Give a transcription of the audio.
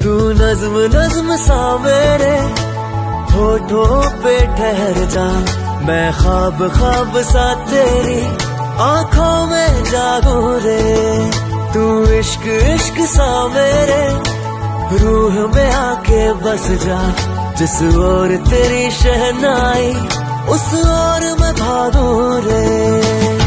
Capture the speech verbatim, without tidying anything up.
तू नज्म नज्म सा मेरे होठों पे ठहर जा, मैं ख्वाब ख्वाब सा तेरी आंखों में जागू रे। तू इश्क इश्क सा मेरे रूह में आके बस जा, जिस ओर तेरी शहनाई उस ओर मैं भागू रे।